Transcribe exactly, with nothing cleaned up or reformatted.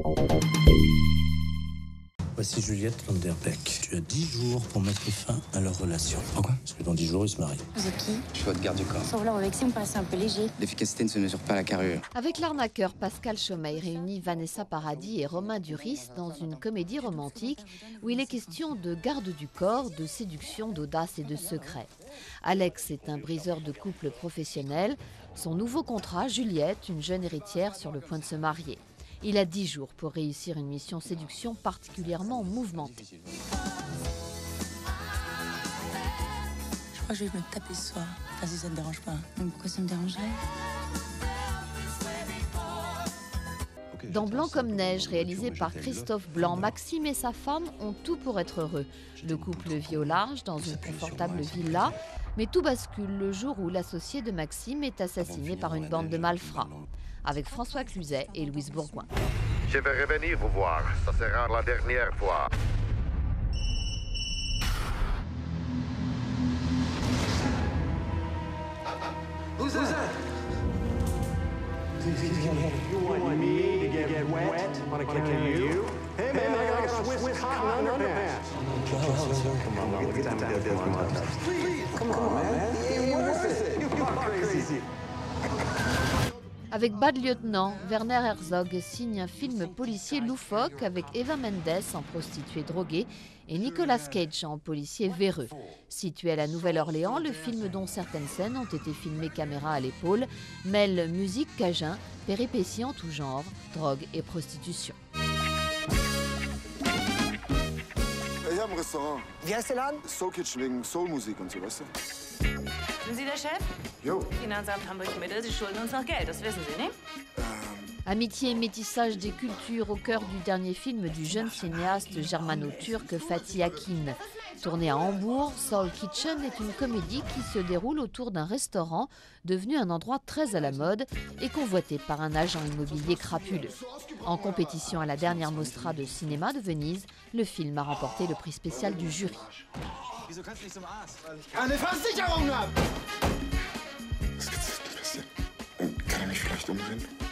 Voici Juliette Landerbeck. Tu as dix jours pour mettre fin à leur relation. Pourquoi? Parce que dans dix jours, ils se marient. Vous êtes qui? Je suis votre garde du corps. Sauf là, avec ça, me paraissait un peu léger. L'efficacité ne se mesure pas à la carrure. Avec l'arnaqueur Pascal Chomeil réunit Vanessa Paradis et Romain Duris dans une comédie romantique où il est question de garde du corps, de séduction, d'audace et de secret. Alex est un briseur de couple professionnel. Son nouveau contrat, Juliette, une jeune héritière sur le point de se marier. Il a dix jours pour réussir une mission séduction particulièrement mouvementée. Je crois que je vais me taper ce soir. Enfin, si ça ne te dérange pas. Mais pourquoi ça me dérangerait? Dans Blanc comme neige, réalisé par Christophe Blanc, Maxime et sa femme ont tout pour être heureux. Le couple vit au large dans une confortable villa, mais tout bascule le jour où l'associé de Maxime est assassiné par une bande de malfrats. Avec François Cluzet et Louise Bourgoin. Je vais revenir vous voir, ça sera la dernière fois. Who's that? You want me to get wet on account of you? Hey man, I got a Swiss cotton underpants. Come on, look at that. Please, come on, man. You're worth it. You are crazy. Avec Bad Lieutenant, Werner Herzog signe un film policier loufoque avec Eva Mendes en prostituée droguée et Nicolas Cage en policier véreux. Situé à la Nouvelle-Orléans, le film dont certaines scènes ont été filmées caméra à l'épaule mêle musique cajun, péripéties en tout genre, drogue et prostitution. Ich habe ein Restaurant. Wie heißt der Laden? Soul Kitchen wegen Soulmusik und so, weißt du? Sind Sie der Chef? Jo. Finanzamt Hamburg-Mitte, Sie schulden uns noch Geld, das wissen Sie, ne? Amitié et métissage des cultures au cœur du dernier film du jeune cinéaste germano-turc Fatih Akin. Tourné à Hambourg, Soul Kitchen est une comédie qui se déroule autour d'un restaurant devenu un endroit très à la mode et convoité par un agent immobilier crapuleux. En compétition à la dernière Mostra de cinéma de Venise, le film a remporté le prix spécial du jury. Eine Versicherung ab! Was ist das passiert? Kann er mich vielleicht umbringen?